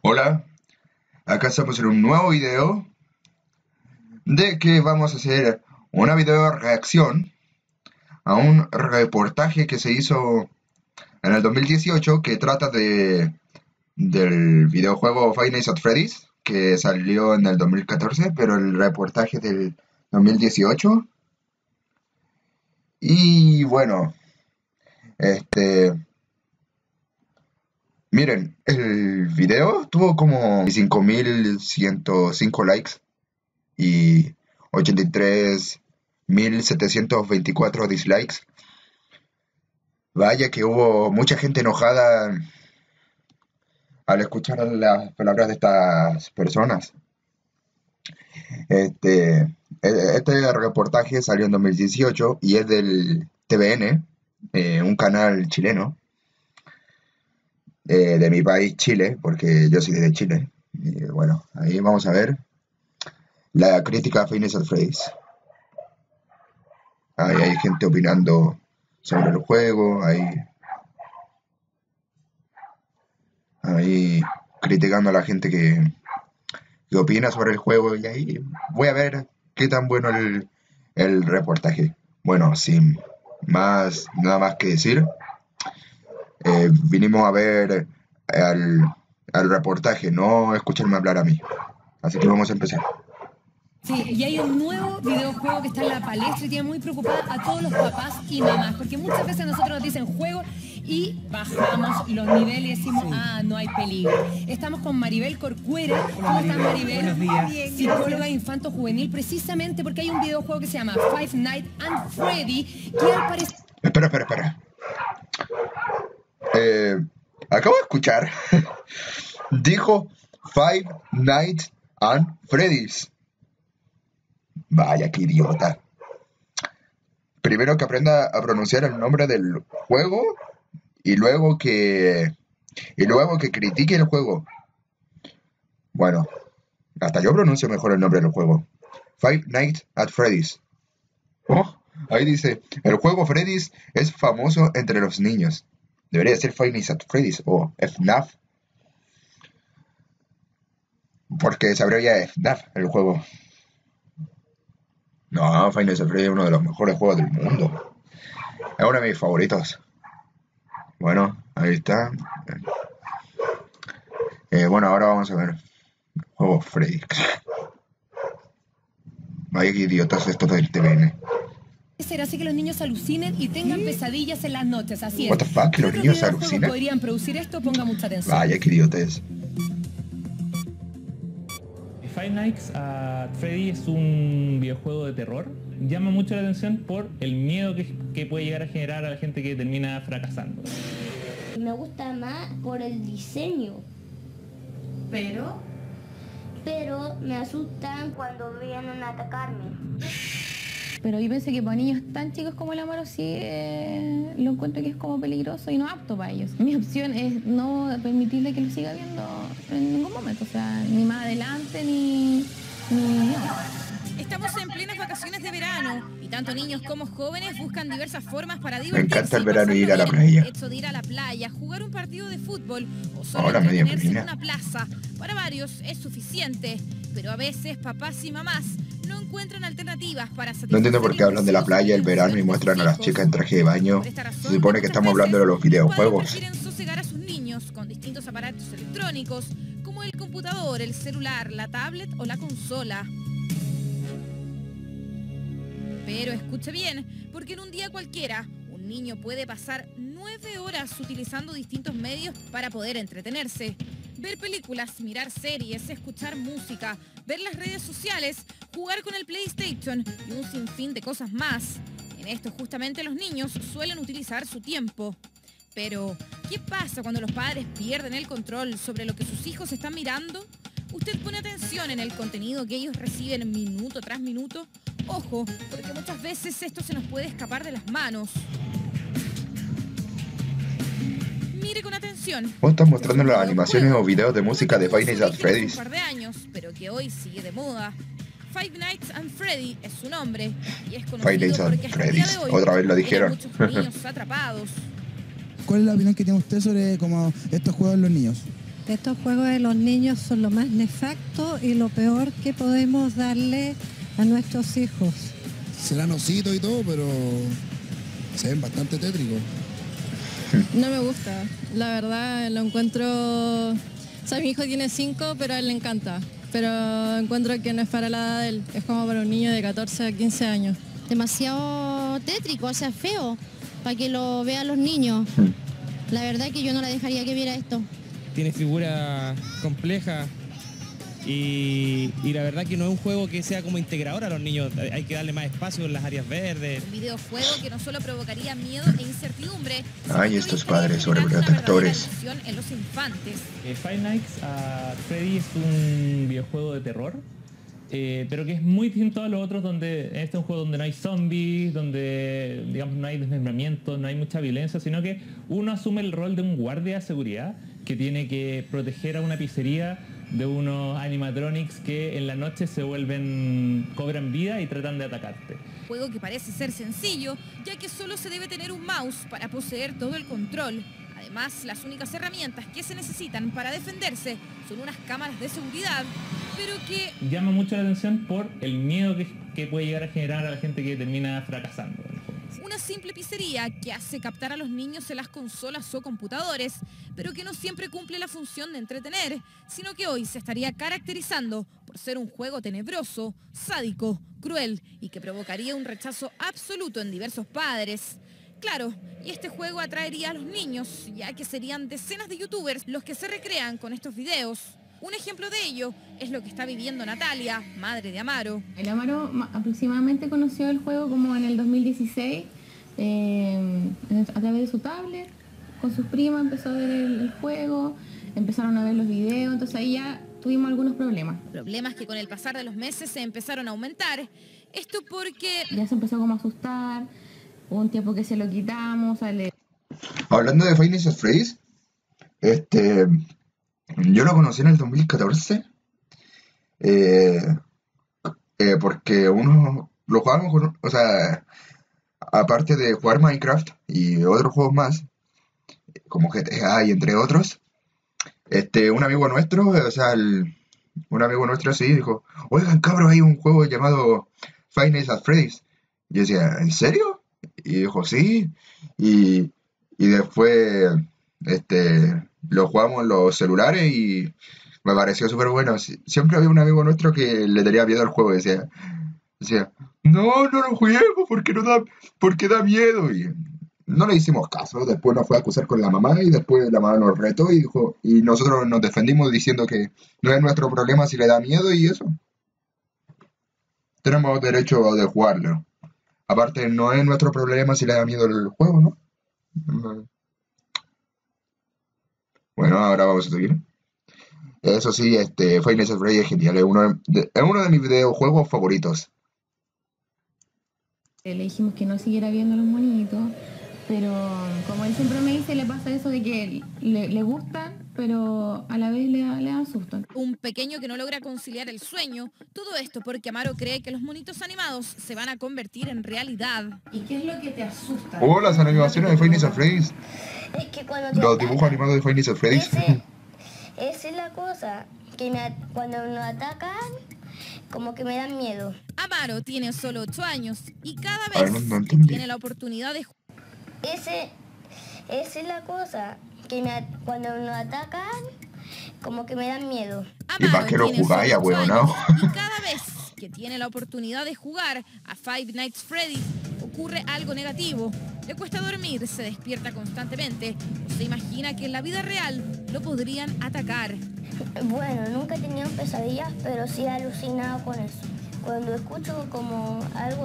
Hola, acá estamos en un nuevo video de que vamos a hacer una video reacción a un reportaje que se hizo en el 2018 que trata del videojuego Five Nights at Freddy's que salió en el 2014, pero el reportaje del 2018. Y bueno, miren, el video tuvo como 5.105 likes y 83.724 dislikes. Vaya que hubo mucha gente enojada al escuchar las palabras de estas personas. Este reportaje salió en 2018 y es del TVN, un canal chileno, de mi país, Chile, porque yo soy de Chile. Y bueno, ahí vamos a ver la crítica a Five Nights at Freddy's. Ahí hay gente opinando sobre el juego, ahí criticando a la gente que opina sobre el juego, y ahí voy a ver qué tan bueno el reportaje. Bueno, sin nada más que decir, vinimos a ver al reportaje, no escucharme hablar a mí. Así que vamos a empezar. Sí, y hay un nuevo videojuego que está en la palestra y tiene muy preocupada a todos los papás y mamás, porque muchas veces nosotros nos dicen juego y bajamos los niveles y decimos, no hay peligro. Estamos con Maribel Corcuera. ¿Cómo estás, Maribel? Buenos días. Psicóloga infanto-juvenil, precisamente porque hay un videojuego que se llama Five Nights at Freddy, que al parecer... Espera. Acabo de escuchar. Dijo Five Nights at Freddy's. Vaya, qué idiota. Primero que aprenda a pronunciar el nombre del juego y luego que critique el juego. Bueno, hasta yo pronuncio mejor el nombre del juego. Five Nights at Freddy's. Oh, ahí dice, el juego Freddy's es famoso entre los niños. Debería ser Five Nights at Freddy's o FNAF. Porque se abrevia FNAF el juego. No, Five Nights at Freddy's es uno de los mejores juegos del mundo. Es uno de mis favoritos. Bueno, ahí está. Bueno, ahora vamos a ver juego Freddy. Vaya que idiotas esto del TVN. Hace que los niños alucinen y tengan pesadillas en las noches, así es. What the fuck, ¿los niños alucinan? Podrían producir esto, ponga mucha atención. Vaya que idiotes. Five Nights at Freddy es un videojuego de terror. Llama mucho la atención por el miedo que puede llegar a generar a la gente que termina fracasando. Me gusta más por el diseño. Pero Me asustan cuando vienen a atacarme. Pero yo pensé que para niños tan chicos como el Amaro sí lo encuentro que es como peligroso y no apto para ellos. Mi opción es no permitirle que lo siga viendo en ningún momento, o sea, ni más adelante ni no. estamos en plenas vacaciones de verano y tanto niños como jóvenes buscan diversas formas para Me divertirse. encanta el verano y ir a la playa. Hecho de ir a la playa, jugar un partido de fútbol o solo Ahora media entretenerse en piscina. una plaza. Para varios es suficiente, pero a veces papás y mamás no encuentran alternativas para satisfacer. No entiendo por qué hablan de la playa, el verano y muestran a las chicas en traje de baño. Se supone que estamos hablando de los videojuegos. Quieren sosegar a sus niños con distintos aparatos electrónicos, como el computador, el celular, la tablet o la consola. Pero escuche bien, porque en un día cualquiera, un niño puede pasar 9 horas utilizando distintos medios para poder entretenerse. Ver películas, mirar series, escuchar música, ver las redes sociales, jugar con el PlayStation y un sinfín de cosas más. En esto justamente los niños suelen utilizar su tiempo. Pero, ¿qué pasa cuando los padres pierden el control sobre lo que sus hijos están mirando? ¿Usted pone atención en el contenido que ellos reciben minuto tras minuto? Ojo, porque muchas veces esto se nos puede escapar de las manos. Mire con atención. ¿Vos estás mostrando las animaciones o videos de música de Five Nights at Freddy's? Un par de años, pero que hoy sigue de moda. Five Nights at Freddy es su nombre y es conocido Five Nights at porque hasta el día Freddy's. de hoy Otra vez lo hay dijeron. muchos niños atrapados. ¿Cuál es la opinión que tiene usted sobre como estos juegos en los niños? Estos juegos de los niños son lo más nefasto y lo peor que podemos darle a nuestros hijos. Serán ositos y todo, pero se ven bastante tétricos. No me gusta, la verdad lo encuentro... O sea, mi hijo tiene 5, pero a él le encanta. Pero encuentro que no es para la edad de él, es como para un niño de 14 a 15 años. Demasiado tétrico, o sea, feo, para que lo vean los niños. La verdad que yo no la dejaría que viera esto. Tiene figuras complejas y la verdad que no es un juego que sea como integrador a los niños. Hay que darle más espacio en las áreas verdes. Un videojuego que no solo provocaría miedo e incertidumbre, Ay, estos padres sobreprotectores. en los infantes. Five Nights at Freddy's es un videojuego de terror, pero que es muy distinto a los otros, donde este es un juego donde no hay zombies, donde digamos no hay desmembramiento, no hay mucha violencia, sino que uno asume el rol de un guardia de seguridad que tiene que proteger a una pizzería de unos animatronics que en la noche cobran vida y tratan de atacarte. Juego que parece ser sencillo, ya que solo se debe tener un mouse para poseer todo el control. Además, las únicas herramientas que se necesitan para defenderse son unas cámaras de seguridad, pero que llama mucho la atención por el miedo que puede llegar a generar a la gente que termina fracasando en el juego. Una simple pizzería que hace captar a los niños en las consolas o computadores, pero que no siempre cumple la función de entretener, sino que hoy se estaría caracterizando por ser un juego tenebroso, sádico, cruel y que provocaría un rechazo absoluto en diversos padres. Claro, y este juego atraería a los niños, ya que serían decenas de youtubers los que se recrean con estos videos. Un ejemplo de ello es lo que está viviendo Natalia, madre de Amaro. El Amaro aproximadamente conoció el juego como en el 2016, a través de su tablet, con sus primas empezó a ver el juego, empezaron a ver los videos, entonces ahí ya tuvimos algunos problemas. Problemas que con el pasar de los meses se empezaron a aumentar. Esto porque ya se empezó como a asustar, hubo un tiempo que se lo quitamos. Hablando de Five Nights at Freddy's, yo lo conocí en el 2014, porque uno lo jugábamos con, o sea, aparte de jugar Minecraft y otros juegos más, como GTA y entre otros, un amigo nuestro, un amigo nuestro así dijo, oigan cabros, hay un juego llamado Five Nights at Freddy's. Y yo decía, ¿en serio? Y dijo, sí, y después, lo jugamos en los celulares y me pareció súper bueno. Siempre había un amigo nuestro que le tenía miedo al juego, decía, no lo juguemos porque da miedo. Y no le hicimos caso, después nos fue a acusar con la mamá y después la mamá nos retó y dijo, y nosotros nos defendimos diciendo que no es nuestro problema si le da miedo y eso. Tenemos derecho de jugarlo. Aparte, no es nuestro problema si le da miedo el juego, ¿no? Bueno, ahora vamos a seguir. Eso sí, Five Nights at Freddy's es genial, es uno de mis videojuegos favoritos. Le dijimos que no siguiera viendo los monitos, pero como él siempre me dice, le pasa eso de que le gustan, pero a la vez le dan susto. Un pequeño que no logra conciliar el sueño, todo esto porque Amaro cree que los monitos animados se van a convertir en realidad. ¿Y qué es lo que te asusta? Oh, las animaciones de Five Nights at Freddy's. Es que cuando Los dibujos animados de Five Nights at Freddy's. Esa es la cosa, que cuando nos atacan, como que me dan miedo. Amaro tiene solo 8 años y cada A ver, vez no que entendí. tiene la oportunidad de Esa es la cosa, que cuando nos atacan, como que me dan miedo. ¿Y para qué lo tiene jugáis, solo 8 ahueonao? años, y cada vez que tiene la oportunidad de jugar a Five Nights at Freddy's ocurre algo negativo. Le cuesta dormir, se despierta constantemente, se imagina que en la vida real lo podrían atacar. Bueno, nunca he tenido pesadillas, pero sí he alucinado con eso. Cuando escucho como algo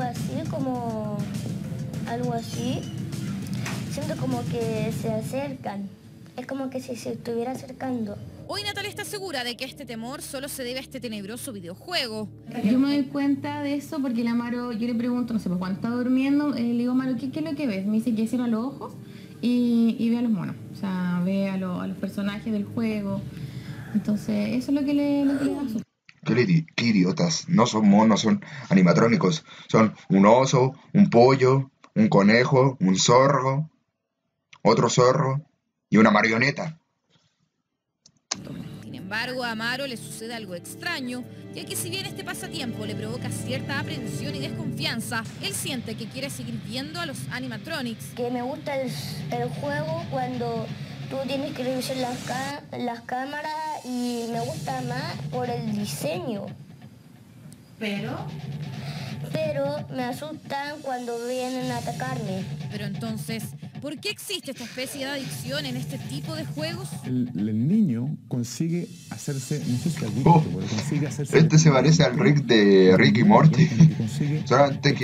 así, siento como que se acercan. Es como que si se estuviera acercando. Hoy Natalia está segura de que este temor solo se debe a este tenebroso videojuego. Yo me doy cuenta de eso porque el Amaro, yo le pregunto, no sé, pues cuando está durmiendo, le digo, Amaro, ¿qué es lo que ves? Me dice que cierra los ojos y ve a los monos. O sea, ve a los personajes del juego. Entonces, eso es lo que le da susto. Qué idiotas. No son monos, son animatrónicos. Son un oso, un pollo, un conejo, un zorro, otro zorro y una marioneta. embargo, a Amaro le sucede algo extraño, ya que si bien este pasatiempo le provoca cierta aprensión y desconfianza, él siente que quiere seguir viendo a los animatronics. Que me gusta el juego cuando tú tienes que revisar las cámaras y me gusta más por el diseño. Pero me asustan cuando vienen a atacarme. Pero entonces, ¿por qué existe esta especie de adicción en este tipo de juegos? El niño consigue hacerse, no sé si adicto, pero consigue hacerse... Este se parece al Rick de Rick y Morty. Solamente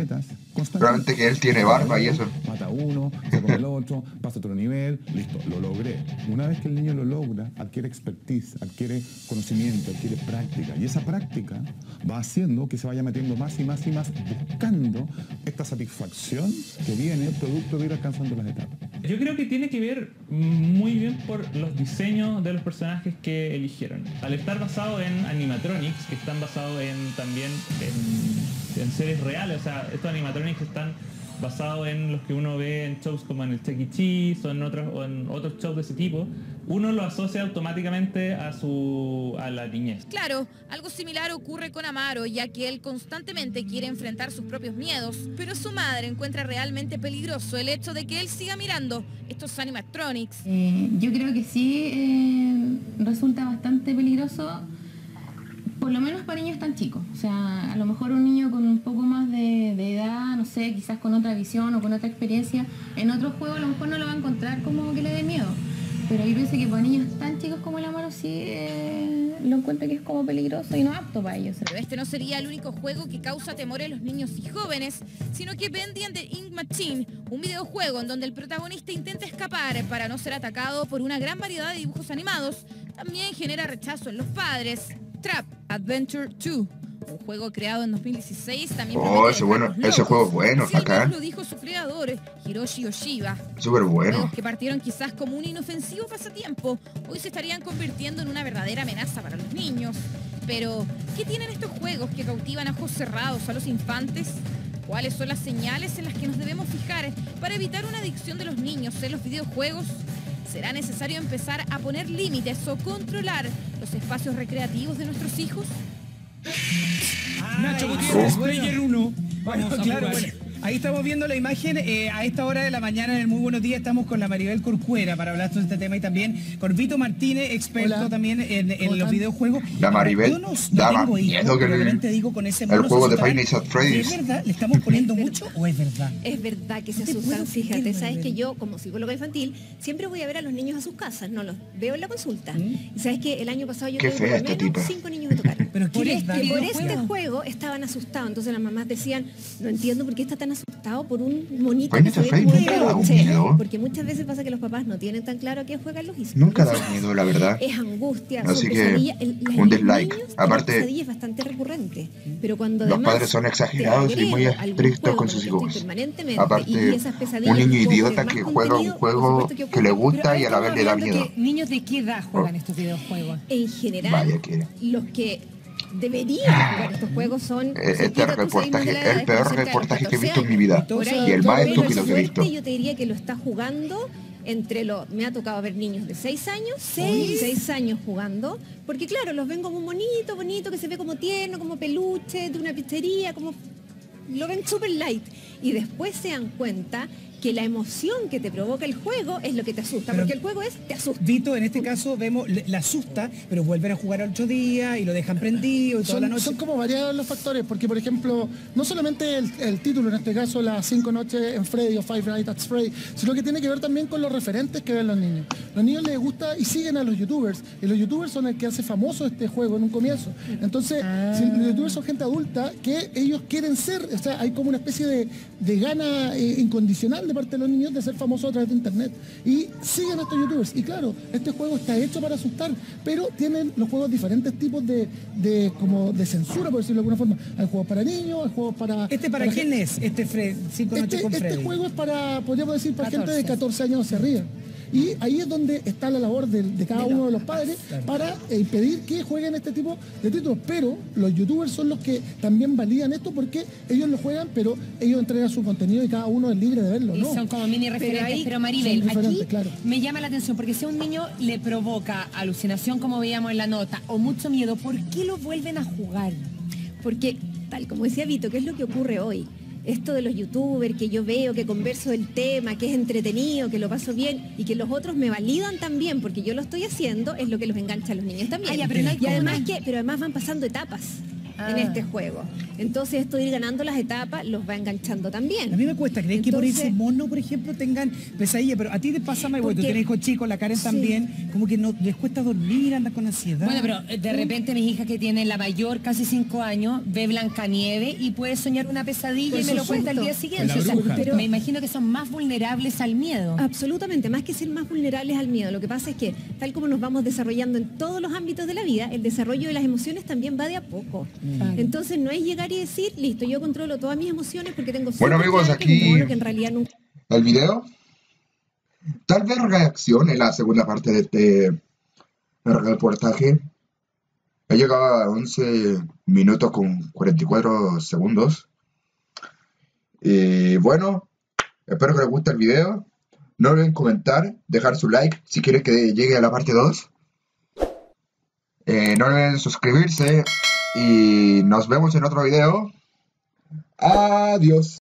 que él tiene barba y eso. Mata a uno, se come el otro, pasa a otro nivel, listo, lo logré. Una vez que el niño lo logra, adquiere expertise, adquiere conocimiento, adquiere práctica. Y esa práctica va haciendo que se vaya metiendo más y más y más, buscando esta satisfacción que viene producto de ir alcanzando las etapas. Yo creo que tiene que ver muy bien por los diseños de los personajes que eligieron. Al estar basado en animatronics, que están basados también en series reales, o sea, estos animatronics están basados en los que uno ve en shows como en el Chuck E. Cheese o en otros shows de ese tipo, uno lo asocia automáticamente a la niñez. Claro, algo similar ocurre con Amaro, ya que él constantemente quiere enfrentar sus propios miedos, pero su madre encuentra realmente peligroso el hecho de que él siga mirando estos animatronics. Yo creo que sí resulta bastante peligroso, por lo menos para niños tan chicos. O sea, a lo mejor un niño con un poco más de edad, no sé, quizás con otra visión o con otra experiencia, en otro juego a lo mejor no lo va a encontrar como que le dé miedo. Pero yo pienso que para niños tan chicos como el Amaro sí lo encuentro que es como peligroso y no apto para ellos. Pero este no sería el único juego que causa temor en los niños y jóvenes, sino que Bendy and the Ink Machine, un videojuego en donde el protagonista intenta escapar para no ser atacado por una gran variedad de dibujos animados, también genera rechazo en los padres. Trap Adventure 2, un juego creado en 2016, también... ese juego es bueno, bacán. Lo dijo su creador, Hiroshi Oshiba. Súper bueno. Juegos que partieron quizás como un inofensivo pasatiempo, hoy se estarían convirtiendo en una verdadera amenaza para los niños. Pero, ¿qué tienen estos juegos que cautivan a ojos cerrados a los infantes? ¿Cuáles son las señales en las que nos debemos fijar para evitar una adicción de los niños en los videojuegos? ¿Será necesario empezar a poner límites o controlar los espacios recreativos de nuestros hijos? Nacho Gutiérrez, Player 1. Vamos a jugar. Ahí estamos viendo la imagen, a esta hora de la mañana en el Muy Buenos Días estamos con la Maribel Corcuera para hablar sobre este tema y también con Vito Martínez, experto también en los videojuegos. La Maribel daba miedo que el juego de Five Nights at Freddy's. ¿Es verdad? ¿Le estamos poniendo mucho o es verdad? Es verdad que se asustan, fíjate, sabes que yo como psicóloga infantil siempre voy a ver a los niños a sus casas, no los veo en la consulta. Y sabes que el año pasado yo tuve por lo menos 5 niños me tocaron. Pero por este juego estaban asustados, entonces las mamás decían, no entiendo por qué está tan asustado por un monito que se ve como un peluche, porque muchas veces pasa que los papás no tienen tan claro a qué juegan los hijos. Nunca da miedo, la verdad. Es angustia, así que un dislike. Aparte, la pesadilla es bastante recurrente, pero cuando los padres son exagerados y muy estrictos con sus hijos. Aparte, un niño idiota que juega un juego que le gusta y a la vez le da miedo. ¿Niños de qué edad juegan estos videojuegos? En general, los que deberían jugar estos juegos son... Este reportaje es el peor reportaje que he visto en mi vida. Y el más estúpido que he visto. Yo te diría que lo está jugando entre los... Me ha tocado ver niños de 6 años, 6 años jugando, porque claro, los ven como un bonito, que se ve como tierno, como peluche, de una pizzería, como... Lo ven súper light. Y después se dan cuenta que la emoción que te provoca el juego es lo que te asusta, porque el juego te asusta. Vito, en este caso vemos, la asusta, pero vuelven a jugar al 8 días y lo dejan prendido y toda la noche. Son como variados los factores, porque por ejemplo, no solamente el título, en este caso las 5 noches en Freddy o Five Nights at Freddy, sino que tiene que ver también con los referentes que ven los niños. Los niños les gusta y siguen a los youtubers, y los youtubers son el que hace famoso este juego en un comienzo. Entonces, los youtubers son gente adulta que ellos quieren ser, o sea, hay como una especie de gana incondicional de parte de los niños de ser famosos a través de internet y siguen a estos youtubers. Y claro, este juego está hecho para asustar, pero tienen los juegos diferentes tipos de censura, por decirlo de alguna forma. Hay juegos para niños, hay juegos para... ¿Para quién es este 5 noches con Freddy? Este juego es para, podríamos decir, para 14. Gente de 14 años hacia arriba. Y ahí es donde está la labor de cada uno de los padres para impedir que jueguen este tipo de títulos. Pero los youtubers son los que también validan esto porque ellos lo juegan, pero ellos entregan su contenido y cada uno es libre de verlo, Y ¿no? son como mini referentes, pero Maribel, aquí claro. me llama la atención porque si a un niño le provoca alucinación, como veíamos en la nota, o mucho miedo, ¿por qué lo vuelven a jugar? Porque, tal como decía Vito, ¿qué es lo que ocurre hoy? Esto de los youtubers, que yo veo, que converso del tema, que es entretenido, que lo paso bien y que los otros me validan también porque yo lo estoy haciendo, es lo que los engancha a los niños también. Pero no hay y además como pero además van pasando etapas en este juego. Entonces esto de ir ganando las etapas los va enganchando también. A mí me cuesta creer que por ese mono, por ejemplo, tengan pesadilla, pero a ti te pasa, May, tú tienes hijos chicos, la Karen también, como que no les cuesta dormir, andas con ansiedad. Bueno, pero de repente mis hijas que tienen la mayor, casi 5 años, ve Blancanieves y puede soñar una pesadilla y me lo cuenta el día siguiente. O sea, pero me imagino que son más vulnerables al miedo. Absolutamente, más que ser más vulnerables al miedo. Lo que pasa es que, tal como nos vamos desarrollando en todos los ámbitos de la vida, el desarrollo de las emociones también va de a poco. Entonces no es llegar y decir, listo, yo controlo todas mis emociones porque tengo... Bueno, amigos, aquí que en realidad nunca... el video. Tal vez reacción en la segunda parte de este reportaje. He llegado a 11 minutos con 44 segundos. Y bueno, espero que les guste el video. No olviden comentar, dejar su like si quieren que llegue a la parte 2. No olviden suscribirse y nos vemos en otro video. Adiós.